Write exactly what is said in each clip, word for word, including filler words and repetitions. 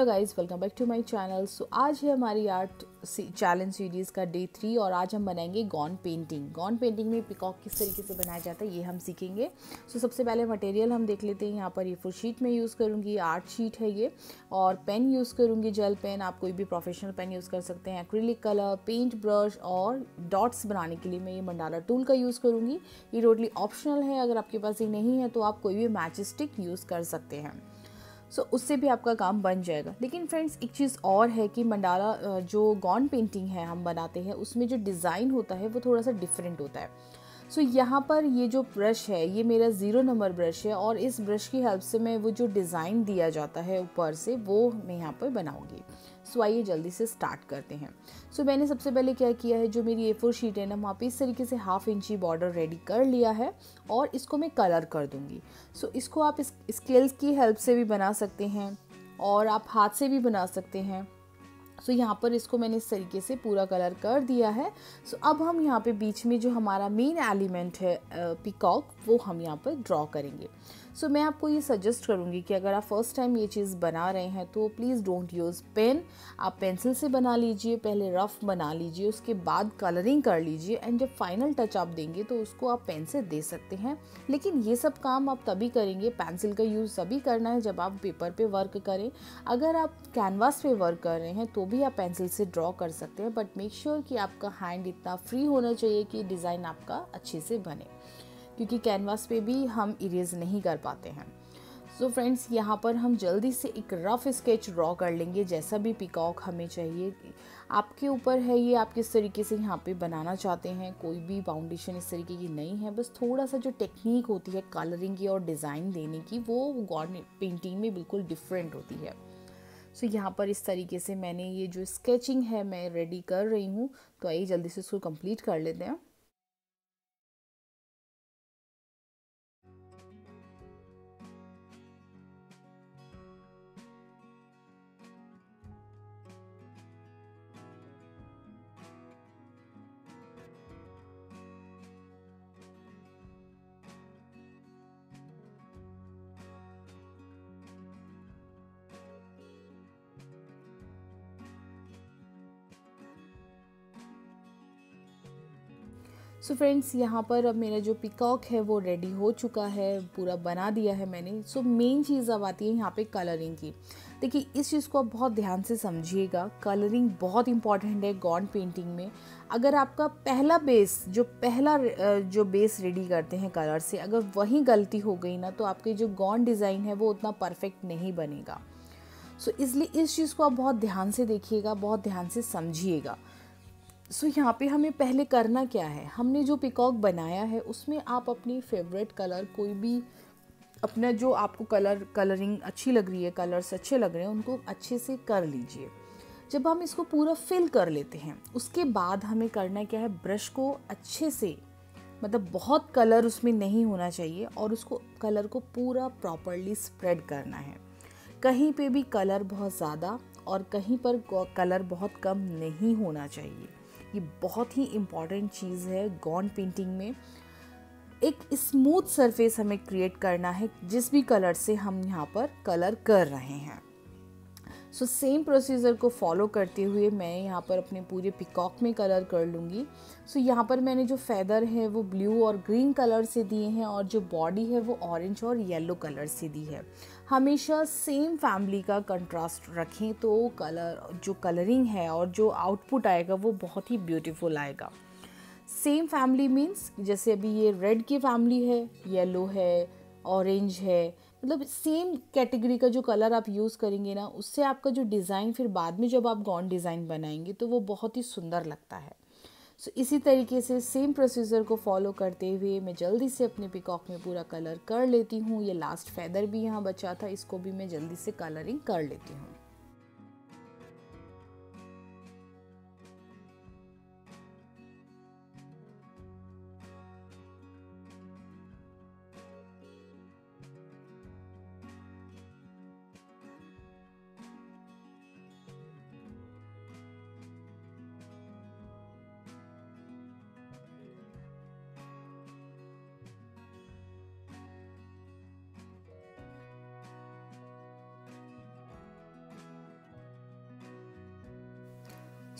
Hello guys, welcome back to my channel. So आज है हमारी आर्ट चैलेंज सीरीज़ का डे थ्री और आज हम बनाएंगे गॉन पेंटिंग। गॉन पेंटिंग में पिकॉक किस तरीके से बनाया जाता है ये हम सीखेंगे। सो so, सबसे पहले मटेरियल हम देख लेते हैं। यहाँ पर ये फोर शीट में यूज़ करूँगी, आर्ट शीट है ये, और पेन यूज़ करूँगी, जेल पेन। आप कोई भी प्रोफेशनल पेन यूज़ कर सकते हैं, एक्रिलिक कलर, पेंट ब्रश, और डॉट्स बनाने के लिए मैं ये मंडाला टूल का यूज़ करूँगी। ये टोटली ऑप्शनल है, अगर आपके पास ये नहीं है तो आप कोई भी मैच स्टिक यूज़ कर सकते हैं। सो so, उससे भी आपका काम बन जाएगा। लेकिन फ्रेंड्स एक चीज़ और है कि मंडाला जो गॉन पेंटिंग है हम बनाते हैं उसमें जो डिज़ाइन होता है वो थोड़ा सा डिफरेंट होता है। सो so, यहाँ पर ये जो ब्रश है ये मेरा ज़ीरो नंबर ब्रश है और इस ब्रश की हेल्प से मैं वो जो डिज़ाइन दिया जाता है ऊपर से वो मैं यहाँ पर बनाऊँगी। सो so, आइए जल्दी से स्टार्ट करते हैं। सो so, मैंने सबसे पहले क्या किया है, जो मेरी ए फोर शीट है ना वहाँ पे इस तरीके से हाफ इंची बॉर्डर रेडी कर लिया है और इसको मैं कलर कर दूँगी। सो so, इसको आप इस स्केल्स की हेल्प से भी बना सकते हैं और आप हाथ से भी बना सकते हैं। सो so, यहाँ पर इसको मैंने इस तरीके से पूरा कलर कर दिया है। सो so, अब हम यहाँ पे बीच में जो हमारा मेन एलिमेंट है पिकॉक वो हम यहाँ पर ड्रॉ करेंगे। सो so, मैं आपको ये सजेस्ट करूँगी कि अगर आप फर्स्ट टाइम ये चीज़ बना रहे हैं तो प्लीज़ डोंट यूज़ पेन, आप पेंसिल से बना लीजिए, पहले रफ बना लीजिए, उसके बाद कलरिंग कर लीजिए एंड जब फाइनल टच आप देंगे तो उसको आप पेन से दे सकते हैं। लेकिन ये सब काम आप तभी करेंगे, पेंसिल का यूज़ तभी करना है जब आप पेपर पे वर्क करें। अगर आप कैनवास पे वर्क कर रहे हैं तो भी आप पेंसिल से ड्रॉ कर सकते हैं, बट मेक श्योर कि आपका हैंड इतना फ्री होना चाहिए कि डिज़ाइन आपका अच्छे से बने, क्योंकि कैनवास पे भी हम इरेज नहीं कर पाते हैं। सो so फ्रेंड्स, यहाँ पर हम जल्दी से एक रफ स्केच ड्रॉ कर लेंगे जैसा भी पिकॉक हमें चाहिए। आपके ऊपर है ये, आप किस तरीके से यहाँ पे बनाना चाहते हैं। कोई भी फाउंडेशन इस तरीके की नहीं है, बस थोड़ा सा जो टेक्निक होती है कलरिंग की और डिज़ाइन देने की वो गॉन पेंटिंग में बिल्कुल डिफरेंट होती है। सो so, यहाँ पर इस तरीके से मैंने ये जो स्केचिंग है मैं रेडी कर रही हूँ, तो आइए जल्दी से इसको कंप्लीट कर लेते हैं। सो फ्रेंड्स, यहाँ पर अब मेरा जो पिकॉक है वो रेडी हो चुका है, पूरा बना दिया है मैंने। सो मेन चीज़ अब आती है यहाँ पे कलरिंग की। देखिए, इस चीज़ को आप बहुत ध्यान से समझिएगा, कलरिंग बहुत इंपॉर्टेंट है गॉन पेंटिंग में। अगर आपका पहला बेस जो पहला जो बेस रेडी करते हैं कलर से, अगर वही गलती हो गई ना तो आपके जो गॉन डिज़ाइन है वो उतना परफेक्ट नहीं बनेगा। सो इसलिए इस चीज़ को आप बहुत ध्यान से देखिएगा, बहुत ध्यान से समझिएगा। सो so, यहाँ पे हमें पहले करना क्या है, हमने जो पिकॉक बनाया है उसमें आप अपनी फेवरेट कलर, कोई भी अपना जो आपको कलर कलरिंग अच्छी लग रही है, कलर्स अच्छे लग रहे हैं, उनको अच्छे से कर लीजिए। जब हम इसको पूरा फिल कर लेते हैं उसके बाद हमें करना क्या है, ब्रश को अच्छे से, मतलब बहुत कलर उसमें नहीं होना चाहिए और उसको कलर को पूरा प्रॉपरली स्प्रेड करना है। कहीं पे भी कलर बहुत ज़्यादा और कहीं पर कलर बहुत कम नहीं होना चाहिए। ये बहुत ही इम्पॉर्टेंट चीज़ है गॉन पेंटिंग में। एक स्मूथ सरफेस हमें क्रिएट करना है जिस भी कलर से हम यहाँ पर कलर कर रहे हैं। सो सेम प्रोसीजर को फॉलो करते हुए मैं यहाँ पर अपने पूरे पिकॉक में कलर कर लूँगी। सो so, यहाँ पर मैंने जो फेदर है वो ब्लू और ग्रीन कलर से दिए हैं और जो बॉडी है वो ऑरेंज और येलो कलर से दी है। हमेशा सेम फैमिली का कंट्रास्ट रखें तो कलर जो कलरिंग है और जो आउटपुट आएगा वो बहुत ही ब्यूटीफुल आएगा। सेम फैमिली मीन्स जैसे अभी ये रेड की फैमिली है, येलो है, ऑरेंज है, मतलब सेम कैटेगरी का जो कलर आप यूज़ करेंगे ना उससे आपका जो डिज़ाइन फिर बाद में जब आप गॉन डिज़ाइन बनाएंगे तो वो बहुत ही सुंदर लगता है। सो so, इसी तरीके से सेम प्रोसीजर को फॉलो करते हुए मैं जल्दी से अपने पिकॉक में पूरा कलर कर लेती हूँ। ये लास्ट फेदर भी यहाँ बचा था, इसको भी मैं जल्दी से कलरिंग कर लेती हूँ।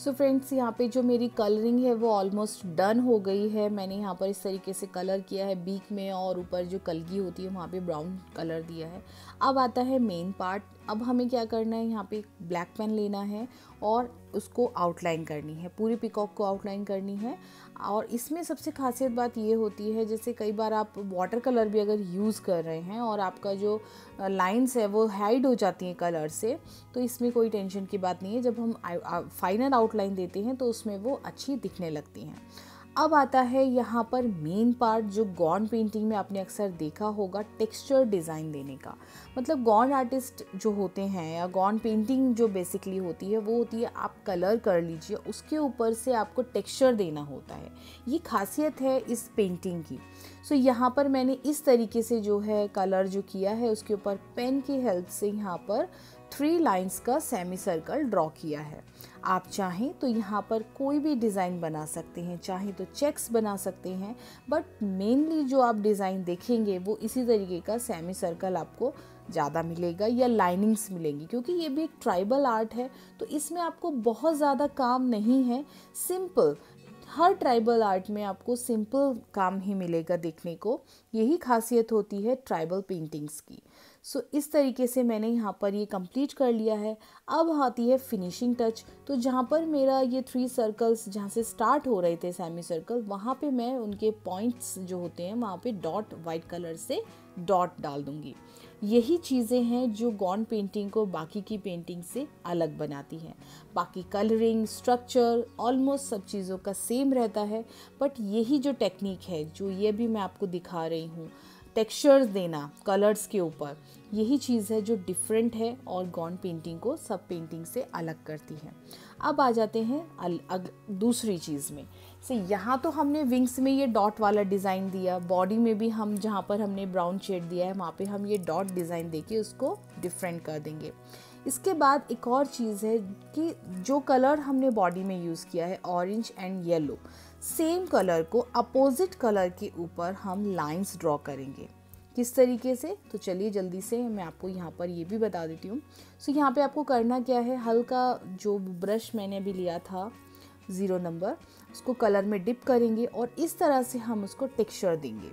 सो फ्रेंड्स, यहाँ पे जो मेरी कलरिंग है वो ऑलमोस्ट डन हो गई है। मैंने यहाँ पर इस तरीके से कलर किया है बीक में, और ऊपर जो कलगी होती है वहाँ पे ब्राउन कलर दिया है। अब आता है मेन पार्ट। अब हमें क्या करना है, यहाँ पे ब्लैक पेन लेना है और उसको आउटलाइन करनी है, पूरी पिकॉक को आउटलाइन करनी है। और इसमें सबसे खासियत बात ये होती है, जैसे कई बार आप वाटर कलर भी अगर यूज़ कर रहे हैं और आपका जो लाइंस है वो हाइड हो जाती हैं कलर से, तो इसमें कोई टेंशन की बात नहीं है। जब हम फाइनल आउटलाइन देते हैं तो उसमें वो अच्छी दिखने लगती हैं। अब आता है यहाँ पर मेन पार्ट, जो गॉन पेंटिंग में आपने अक्सर देखा होगा, टेक्सचर डिज़ाइन देने का। मतलब गॉन आर्टिस्ट जो होते हैं या गॉन पेंटिंग जो बेसिकली होती है वो होती है, आप कलर कर लीजिए, उसके ऊपर से आपको टेक्सचर देना होता है। ये खासियत है इस पेंटिंग की। सो यहाँ पर मैंने इस तरीके से जो है कलर जो किया है उसके ऊपर पेन की हेल्प से यहाँ पर थ्री लाइंस का सेमी सर्कल ड्रॉ किया है। आप चाहें तो यहाँ पर कोई भी डिज़ाइन बना सकते हैं, चाहें तो चेक्स बना सकते हैं, बट मेनली जो आप डिज़ाइन देखेंगे वो इसी तरीके का सेमी सर्कल आपको ज़्यादा मिलेगा या लाइनिंग्स मिलेंगी, क्योंकि ये भी एक ट्राइबल आर्ट है तो इसमें आपको बहुत ज़्यादा काम नहीं है। सिंपल, हर ट्राइबल आर्ट में आपको सिंपल काम ही मिलेगा देखने को। यही खासियत होती है ट्राइबल पेंटिंग्स की। सो so, इस तरीके से मैंने यहाँ पर ये कंप्लीट कर लिया है। अब आती है फिनिशिंग टच। तो जहाँ पर मेरा ये थ्री सर्कल्स जहाँ से स्टार्ट हो रहे थे सेमी सर्कल, वहाँ पे मैं उनके पॉइंट्स जो होते हैं वहाँ पे डॉट वाइट कलर से डॉट डाल दूँगी। यही चीज़ें हैं जो गॉन पेंटिंग को बाकी की पेंटिंग से अलग बनाती हैं। बाकी कलरिंग, स्ट्रक्चर ऑलमोस्ट सब चीज़ों का सेम रहता है, बट यही जो टेक्निक है जो ये भी मैं आपको दिखा रही हूँ, टेक्सचर्स देना कलर्स के ऊपर, यही चीज़ है जो डिफरेंट है और गॉन पेंटिंग को सब पेंटिंग से अलग करती है। अब आ जाते हैं अल, अग, दूसरी चीज़ में से। यहाँ तो हमने विंग्स में ये डॉट वाला डिज़ाइन दिया, बॉडी में भी हम जहाँ पर हमने ब्राउन शेड दिया है वहाँ पे हम ये डॉट डिज़ाइन देके उसको डिफरेंट कर देंगे। इसके बाद एक और चीज़ है कि जो कलर हमने बॉडी में यूज़ किया है orange and yellow, same colour को अपोजिट कलर के ऊपर हम लाइंस ड्रॉ करेंगे। किस तरीके से, तो चलिए जल्दी से मैं आपको यहाँ पर ये भी बता देती हूँ। सो यहाँ पे आपको करना क्या है, हल्का जो ब्रश मैंने अभी लिया था ज़ीरो नंबर, उसको कलर में डिप करेंगे और इस तरह से हम उसको टेक्सचर देंगे।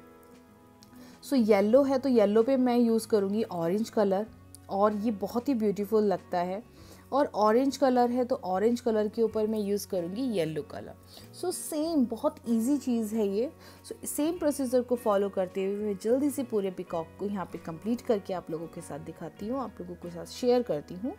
सो येलो है तो येलो पे मैं यूज़ करूँगी ऑरेंज कलर, और ये बहुत ही ब्यूटीफुल लगता है। और ऑरेंज कलर है तो ऑरेंज कलर के ऊपर मैं यूज़ करूँगी येलो कलर। सो सेम, बहुत इजी चीज़ है ये। सो so, सेम प्रोसीजर को फॉलो करते हुए मैं जल्दी से पूरे पिकॉक को यहाँ पे कंप्लीट करके आप लोगों के साथ दिखाती हूँ, आप लोगों के साथ शेयर करती हूँ।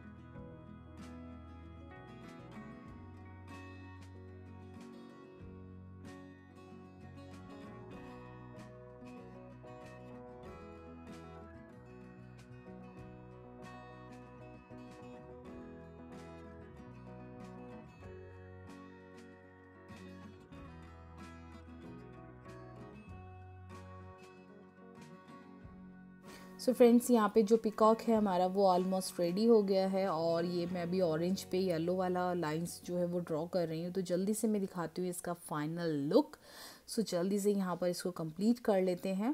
सो फ्रेंड्स, यहाँ पे जो पिकॉक है हमारा वो ऑलमोस्ट रेडी हो गया है, और ये मैं अभी ऑरेंज पे येलो वाला लाइंस जो है वो ड्रॉ कर रही हूँ। तो जल्दी से मैं दिखाती हूँ इसका फाइनल लुक। सो जल्दी से यहाँ पर इसको कंप्लीट कर लेते हैं।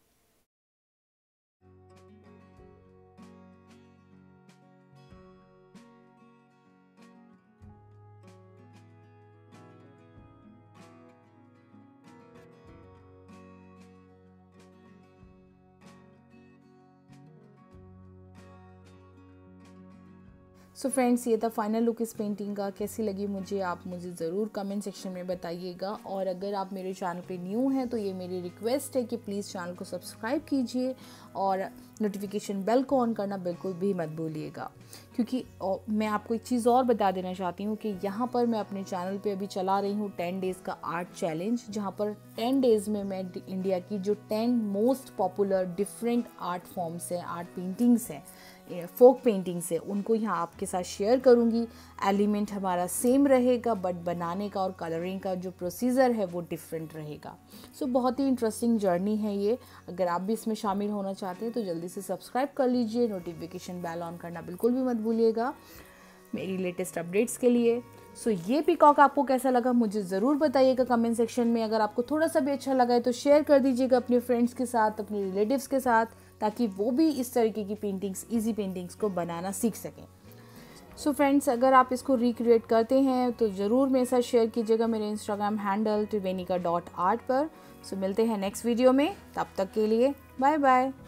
सो so फ्रेंड्स, ये था फाइनल लुक इस पेंटिंग का। कैसी लगी मुझे आप मुझे ज़रूर कमेंट सेक्शन में बताइएगा। और अगर आप मेरे चैनल पे न्यू हैं तो ये मेरी रिक्वेस्ट है कि प्लीज़ चैनल को सब्सक्राइब कीजिए और नोटिफिकेशन बेल को ऑन करना बिल्कुल भी मत भूलिएगा। क्योंकि मैं आपको एक चीज़ और बता देना चाहती हूँ कि यहाँ पर मैं अपने चैनल पे अभी चला रही हूँ टेन डेज़ का आर्ट चैलेंज, जहाँ पर टेन डेज़ में मैं इंडिया की जो ten most popular different art forms हैं, आर्ट पेंटिंग्स हैं, फोक पेंटिंग्स है, उनको यहाँ आपके साथ शेयर करूँगी। एलिमेंट हमारा सेम रहेगा, बट बनाने का और कलरिंग का जो प्रोसीजर है वो डिफरेंट रहेगा। सो so, बहुत ही इंटरेस्टिंग जर्नी है ये। अगर आप भी इसमें शामिल होना चाहते हैं तो जल्दी से सब्सक्राइब कर लीजिए, नोटिफिकेशन बेल ऑन करना बिल्कुल भी मत भूलिएगा मेरी लेटेस्ट अपडेट्स के लिए। सो so, ये पिकॉक आपको कैसा लगा मुझे ज़रूर बताइएगा कमेंट सेक्शन में। अगर आपको थोड़ा सा भी अच्छा लगा है तो शेयर कर दीजिएगा अपने फ्रेंड्स के साथ, अपने रिलेटिव्स के साथ, ताकि वो भी इस तरीके की पेंटिंग्स, इजी पेंटिंग्स को बनाना सीख सकें। सो so फ्रेंड्स, अगर आप इसको रिक्रिएट करते हैं तो ज़रूर मेरे साथ शेयर कीजिएगा मेरे Instagram handle Trivenika dot art पर। सो so मिलते हैं नेक्स्ट वीडियो में, तब तक के लिए बाय बाय।